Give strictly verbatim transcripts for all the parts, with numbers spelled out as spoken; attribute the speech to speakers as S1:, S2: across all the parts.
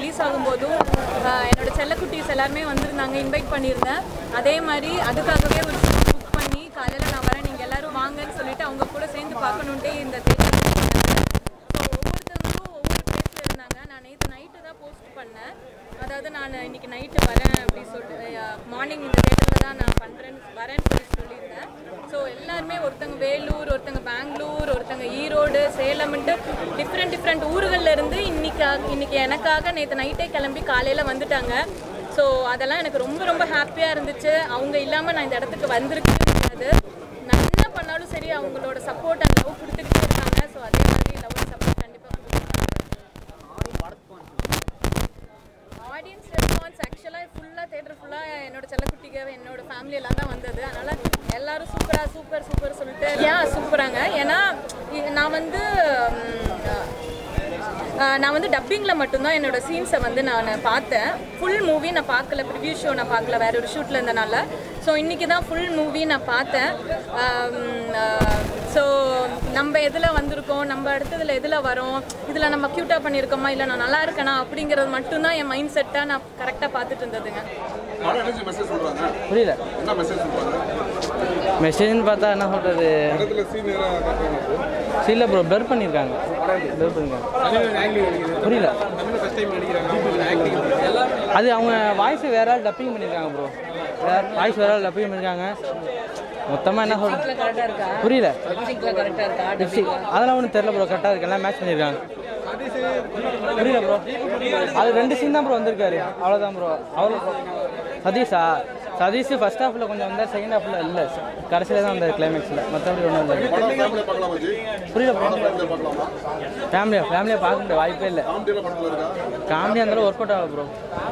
S1: Release ஆகும்போதும் என்னோட செல்லக்குட்டீஸ் எல்லாருமே வந்திருந்தாங்க, இன்வைட் பண்ணியிருந்தேன். அதே மாதிரி அதுக்காகவே ஒரு புக் பண்ணி காலையில் நான் வரேன் நீங்கள் எல்லோரும் வாங்கன்னு சொல்லிட்டு அவங்க கூட சேர்ந்து பார்க்கணுன்ட்டே இந்த தேட்டர். ஸோ ஒவ்வொருத்தவங்களும் ஒவ்வொரு பிளேஸில் இருந்தாங்க. நான் நேற்று நைட்டு தான் போஸ்ட் பண்ணேன், அதாவது நான் இன்றைக்கி நைட்டு வரேன் அப்படின்னு சொல்லிட்டு மார்னிங் இந்த தேட்டரில் தான் நான் பண்ணுறேன்னு வரேன்னு சொல்லி சொல்லியிருந்தேன். ஸோ எல்லாருமே ஒருத்தங்க வேலூர், ஒருத்தங்க பெங்களூர், ஒருத்தங்க ஈரோடு, சேலம்ன்ட்டு டிஃப்ரெண்ட் டிஃப்ரெண்ட் ஊர்களில் இருந்து இன்னைக்கு இன்னைக்கு எனக்காக நேற்று நைட்டே கிளம்பி காலையில் வந்துட்டாங்க. ஸோ அதெல்லாம் எனக்கு ரொம்ப ரொம்ப ஹாப்பியாக இருந்துச்சு. அவங்க இல்லாமல் நான் இந்த இடத்துக்கு வந்திருக்கேன் முடியாது. நான் என்ன பண்ணாலும் சரி அவங்களோட சப்போர்ட் அண்ட் லவ் கொடுத்துக்கிட்டே இருக்காங்க. ஸோ அதே மாதிரி லவ் அண்ட் சப்போர்ட் கண்டிப்பாக ஆடியன்ஸ் ரெஸ்பான்ஸ் ஆக்சுவலாக ஃபுல்லாக தேட்டர் ஃபுல்லாக என்னோட செல்லக்குட்டிக்காக என்னோட ஃபேமிலி எல்லாம் தான் வந்தது. அதனால் எல்லாரும் சூப்பராக சூப்பர் சூப்பர் சொல்லிட்டு ஏன் சூப்பராங்க. ஏன்னா நான் வந்து நான் வந்து டப்பிங்கில் மட்டும்தான் என்னோடய சீன்ஸை வந்து நான் பார்த்தேன். ஃபுல் மூவி நான் பார்க்கல, ப்ரிவ்யூ ஷோ நான் பார்க்கல, வேறு ஒரு ஷூட்டில் இருந்தனால. ஸோ இன்றைக்கி தான் ஃபுல் மூவி நான் பார்த்தேன். ஸோ நம்ம எதில் வந்திருக்கோம், நம்ம அடுத்ததில் எதில் வரோம், இதில் நம்ம க்யூட்டாக பண்ணியிருக்கோமா, இல்லை நான் நல்லா இருக்கேனா அப்படிங்கிறது மட்டும்தான் என் மைண்ட் செட்டாக நான் கரெக்டாக பார்த்துட்டு இருந்ததுங்க.
S2: புரியல மெசேஜ்னு பார்த்தா என்ன சொல்கிறது, சீனில் ப்ரோ பிளர் பண்ணியிருக்காங்க பிளர் பண்ணியிருக்காங்க புரியல. அது அவங்க வாய்ஸ் வேற ஆள் டப்பிங் பண்ணியிருக்காங்க ப்ரோ, வேற வாய்ஸ் வேற ஆள் டப்பிங் பண்ணியிருக்காங்க. மொத்தமாக என்ன சொல்கிறது புரியல, அதெல்லாம் ஒன்றும் தெரில ப்ரோ, கரெக்டாக இருக்கு, எல்லாம் மேட்ச் பண்ணியிருக்காங்க. புரியல ப்ரோ, அது ரெண்டு சீன் தான் ப்ரோ வந்திருக்காரு, அவ்வளோதான் ப்ரோ. அவ்வளோ சதீஷா சதீஷ் ஃபர்ஸ்ட் ஹாஃபில் கொஞ்சம் வந்தார், செகண்ட் ஹாஃபில் இல்லை, கடைசியில் தான் வந்தார் கிளைமேக்ஸில், மற்றபடி ஒன்றும் இல்லை. புரியல ப்ரோ, ஃபேமிலியாக ஃபேமிலியாக பார்க்க முடியாது, வாய்ப்பே இல்லை. காமெடியாக இருந்தாலும் ஒர்க் அவுட் ஆகும் ப்ரோ.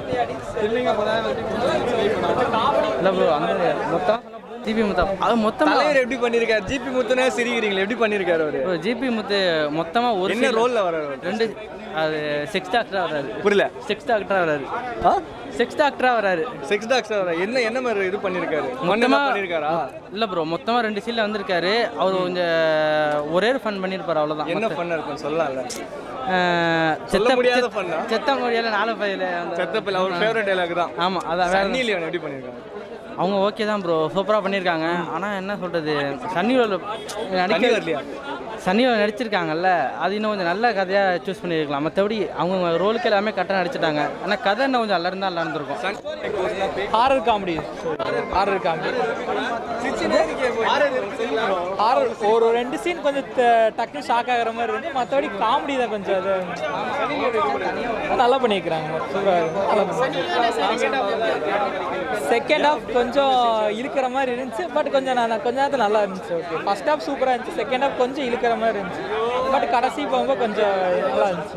S2: இல்லை ப்ரோ, அந்த மொத்தம் ஜிபி முத்தா அது மொத்தமாக
S3: எப்படி பண்ணியிருக்காரு, ஜிபி முத்துனே சிரிக்கிறீங்களா, எப்படி பண்ணியிருக்காரு அவர்?
S2: ஜிபி முத்து மொத்தமாக ஒரு
S3: என்ன ரோலில் வர்றாரு?
S2: ரெண்டு அது செக்ஸ் டாக்டராக வர்றாரு.
S3: புரியல,
S2: செக்ஸ் டாக்டராக வர்றாரு. ஆ செக்ஸ் டாக்டராக வர்றாரு.
S3: செக்ஸ் டாக்டர் வர்றாரு. என்ன என்ன மாதிரி இது பண்ணியிருக்காரு, மொத்தமாக பண்ணியிருக்காரா? இல்லை ப்ரோ, மொத்தமாக ரெண்டு சீனில் வந்திருக்காரு. அவர் கொஞ்சம் ஒரே ஃபன் பண்ணியிருப்பார், அவ்வளோதான். என்ன ஃபன் இருக்கும் சொல்லலாம்ல,
S2: செத்த
S3: முடியாத ஃபன்னா,
S2: செத்த முடியாத நாலு பையில
S3: செத்த பையில அவர் ஃபேவரட் டைலாக் தான்.
S2: ஆமாம், அதான்.
S3: சன்னி லியோன் எப்படி பண்ணியிருக்காங்க?
S2: அவங்க ஓகே தான் ப்ரோ, சூப்பராக பண்ணியிருக்காங்க. ஆனால் என்ன சொல்கிறது, சன்னியோட நடிக்க சன்னியோட நடிச்சிருக்காங்கல்ல, அது இன்னும் கொஞ்சம் நல்ல கதையாக சூஸ் பண்ணியிருக்கலாம். மற்றபடி அவங்க ரோலுக்கு எல்லாமே கரெக்டாக நடிச்சிட்டாங்க. ஆனால் கதை இன்னும் கொஞ்சம் நல்லா இருந்தால் நல்லா இருந்திருக்கும்.
S4: Horror comedy, horror comedy horror ஒரு ரெண்டு சீன் கொஞ்சம் டக்குனு ஷாக் ஆகிற மாதிரி இருந்து, மற்றபடி காமெடி தான் கொஞ்சம் அது நல்லா பண்ணியிருக்கிறாங்க. செகண்ட் ஹாஃப் கொஞ்சம் இழுக்கிற மாதிரி இருந்துச்சு, பட் கொஞ்சம் நான் கொஞ்ச நேரத்தில் நல்லா இருந்துச்சு. ஓகே, ஃபர்ஸ்ட் ஹாஃப் சூப்பராக இருந்துச்சு, செகண்ட் ஹாஃப் கொஞ்சம் இழுக்கிற மாதிரி இருந்துச்சு, பட் கடைசி போகும்போது கொஞ்சம் நல்லா இருந்துச்சு.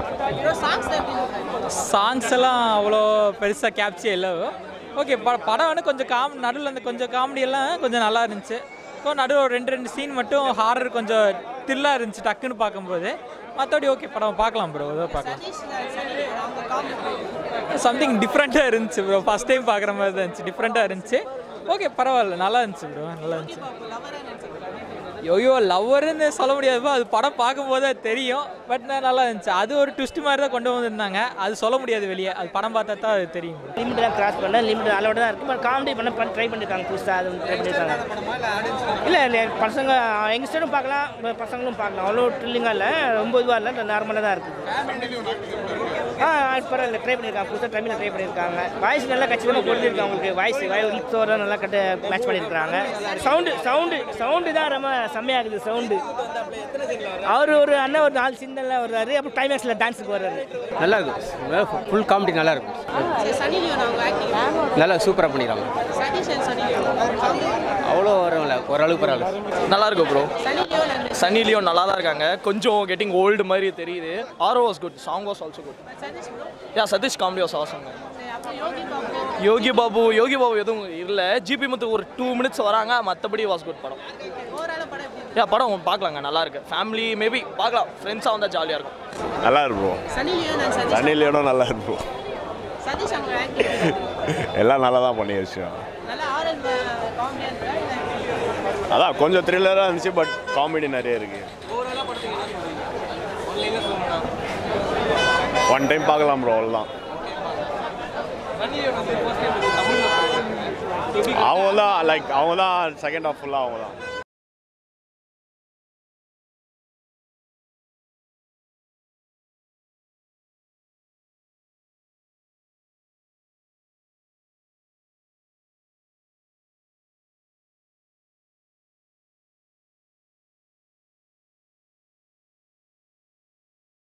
S4: சாங்ஸ் எல்லாம் அவ்வளோ பெருசாக கேப்சர் இல்லை. ஓகே, ப படம் வந்து கொஞ்சம் காம் நடுவில் அந்த கொஞ்சம் காமெடியெல்லாம் கொஞ்சம் நல்லா இருந்துச்சு. ஸோ நடுவில் ஒரு ரெண்டு ரெண்டு சீன் மட்டும் ஹாரர் கொஞ்சம் தில்லாக இருந்துச்சு டக்குன்னு பார்க்கும்போது. மற்றபடி ஓகே, படம் பார்க்கலாம் ப்ரோ, ஏதோ பார்க்கலாம். சம்திங் டிஃப்ரெண்ட்டாக இருந்துச்சு ப்ரோ, ஃபஸ்ட் டைம் பார்க்குற மாதிரி தான் இருந்துச்சு, டிஃப்ரெண்ட்டாக இருந்துச்சு. ஓகே, பரவாயில்ல, நல்லா இருந்துச்சு ப்ரோ, நல்லா இருந்துச்சு. ஐயோ லவ்வருன்னு சொல்ல முடியாதுப்பா, அது படம் பார்க்கும்போது அது தெரியும், பட் நல்லா இருந்துச்சு. அது ஒரு ட்விஸ்ட் மாதிரி தான் கொண்டு வந்திருந்தாங்க, அது சொல்ல முடியாது வெளியே, அது படம் பார்த்தா தான் அது தெரியும்.
S5: லிமிட்லாம் கிராஸ் பண்ண லிமிட் அளவோட தான் இருக்குது, பட் காமெடி பண்ண பண்ண ட்ரை பண்ணியிருக்காங்க, புதுசாக அது ட்ரை பண்ணியிருக்காங்க. இல்லை இல்லை பசங்க யங்ஸ்டரும் பார்க்கலாம், பசங்களும் பார்க்கலாம், அவ்வளோ ட்ரில்லிங்காக இல்லை, ரொம்ப இதுவாக இல்லை, நார்மலாக தான் இருக்குது. ஆ பரவாயில்ல, ட்ரை பண்ணியிருக்காங்க, புதுசாக ட்ரைமில் ட்ரை பண்ணியிருக்காங்க. வாய்ஸ் நல்லா கச்சிதமாக கொடுத்துருக்காங்க, அவங்களுக்கு வாய்ஸ் வாய் லிப்ஸோட நல்லா கட்டு மேட்ச் பண்ணியிருக்காங்க. சவுண்டு சவுண்டு சவுண்டு தான் ரொம்ப செம்மையாகுது சவுண்டு. அவர் ஒரு அண்ணன் ஒரு நாலு சின்னெல்லாம் வர்றாரு, அப்புறம் கிளைமேக்ஸில் டான்ஸுக்கு வர்றாரு.
S6: நல்லா இருக்கும், ஃபுல் காமெடி நல்லா இருக்கும், நல்லா சூப்பராக பண்ணிடுறாங்க. அவ்வளோ வரும்ல, ஓரளவுக்கு பரவாயில்ல,
S7: நல்லா இருக்கும் ப்ரோ. சன்னி லியோன் நல்லா தான் இருக்காங்க, கொஞ்சம் கெட்டிங் ஓல்டு மாதிரி தெரியுது. Arrow was good, song was also good. Yeah Sathish comedy was awesome. Yogi Babu Yogi Babu எதுவும் இல்லை, ஜிபி முத்து ஒரு டூ மினிட்ஸ் வராங்க, மற்றபடி வாஸ் குட் படம். யா படம் பார்க்கலாங்க, நல்லா இருக்கு, ஃபேமிலி மேபி பார்க்கலாம், ஃப்ரெண்ட்ஸாக வந்தால் ஜாலியாக இருக்கும்.
S8: நல்லா இருக்கும், சன்னி லியோனும் நல்லா இருக்கும், எல்லாம் நல்லா தான் பண்ணிடுச்சு. அதான் கொஞ்சம் த்ரில்லராக இருந்துச்சு, பட் காமெடி நிறைய இருக்கு. ஒன் டைம் பார்க்கலாம் ப்ரோ அவ்வளோதான். அவங்க தான் லைக் அவங்க தான் செகண்ட் ஹாஃப் ஃபுல்லாக அவங்க தான்.